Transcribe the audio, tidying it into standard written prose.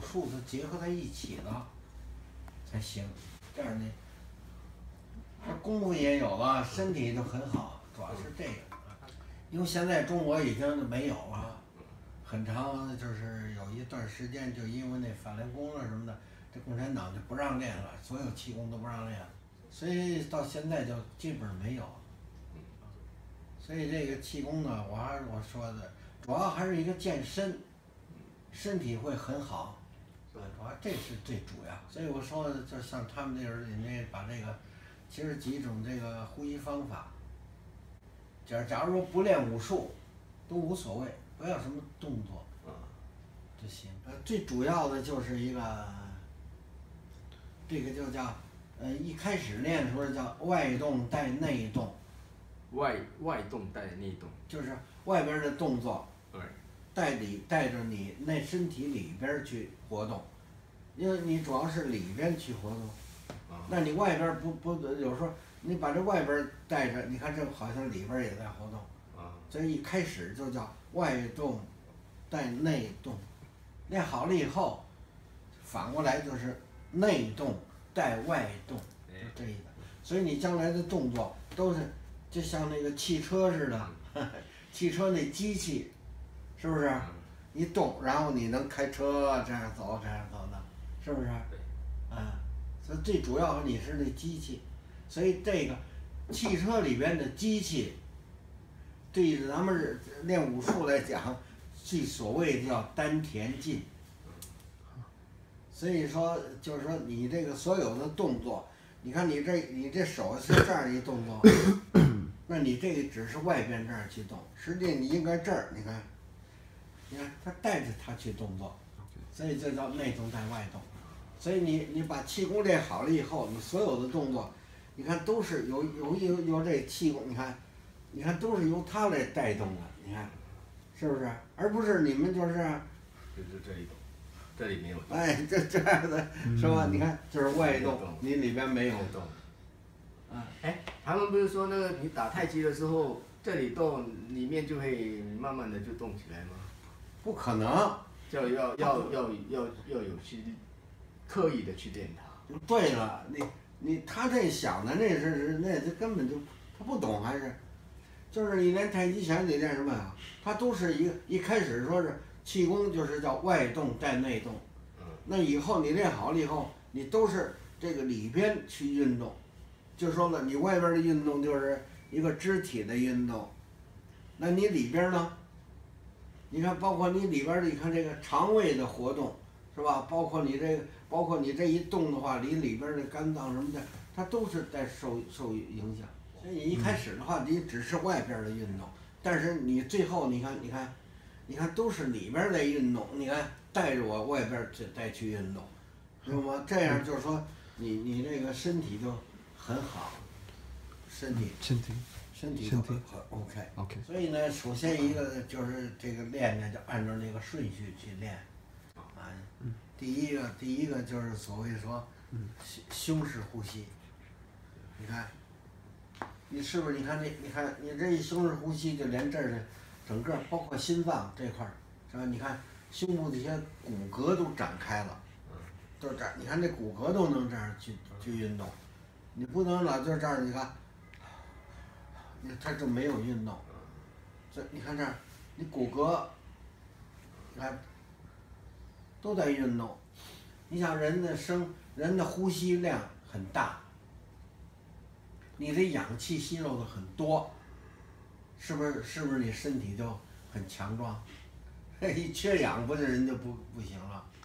术它结合在一起了才行。这样呢，这功夫也有了，身体就很好，主要是这个。因为现在中国已经没有了，很长就是有一段时间，就因为那法轮功了什么的，这共产党就不让练了，所有气功都不让练了，所以到现在就基本上没有。所以这个气功呢，我说的，主要还是一个健身，身体会很好，主要这是最主要。所以我说，就像他们那人，人家把这个，其实几种这个呼吸方法，假如说不练武术，都无所谓，不要什么动作，就行。最主要的就是一个，这个就叫，一开始练的时候叫外动带内动。 外动带内动， 就是外边的动作， 对， 带着你那身体里边去活动，因为你主要是里边去活动，那你外边不有时候你把这外边带着，你看这好像里边也在活动，所以一开始就叫外动带内动，练好了以后，反过来就是内动带外动，就这一个，所以你将来的动作都是。就像那个汽车似的，汽车那机器，是不是？一动，然后你能开车这样走的，是不是？所以最主要你是那机器，所以这个汽车里边的机器，对咱们练武术来讲，最所谓的叫丹田劲。所以说，就是说你这个所有的动作，你看你这手是这样一动作。那你这个只是外边这儿去动，实际你应该这儿，你看他带着他去动作，所以这叫内动带外动。所以你把气功练好了以后，你所有的动作，你看都是由这气功，你看都是由他来带动的，你看，是不是？而不是你们就是这一动，这里没有动。 哎，这样的是吧？你看这是外动，你里边没有动。 哎，他们不是说那个你打太极的时候，这里动，里面就会慢慢的就动起来吗？ 不可能， 就要有去刻意的去练它。 对了，他这想的那根本就他不懂，还是就是你练太极拳你练什么呀？他都是一开始说是气功就是叫外动带内动，那以后你练好了以后，你都是这个里边去运动。就说了，你外边的运动就是一个肢体的运动，那你里边呢？你看，包括你里边的，你看这个肠胃的活动，是吧？包括你这一动的话，你里边的肝脏什么的，它都是在受影响。所以你一开始的话，你只是外边的运动，但是你最后你看都是里边在运动，你看带着我外边再去运动，知道吗？这样就是说你这个身体就。很好，身体很 OK。所以呢，首先一个就是这个练呢，就按照那个顺序去练，第一个就是所谓说，胸式呼吸。你看，你是不是？你看你这一胸式呼吸，就连这儿的整个包括心脏这块儿，是吧？你看胸部这些骨骼都展开了，都这儿。你看这骨骼都能这样去运动。你不能老就这儿，你看，他就没有运动。这你看这儿，你骨骼，你看都在运动。你想人的呼吸量很大，你的氧气吸收的很多，是不是你身体就很强壮？一缺氧不是人就不行了。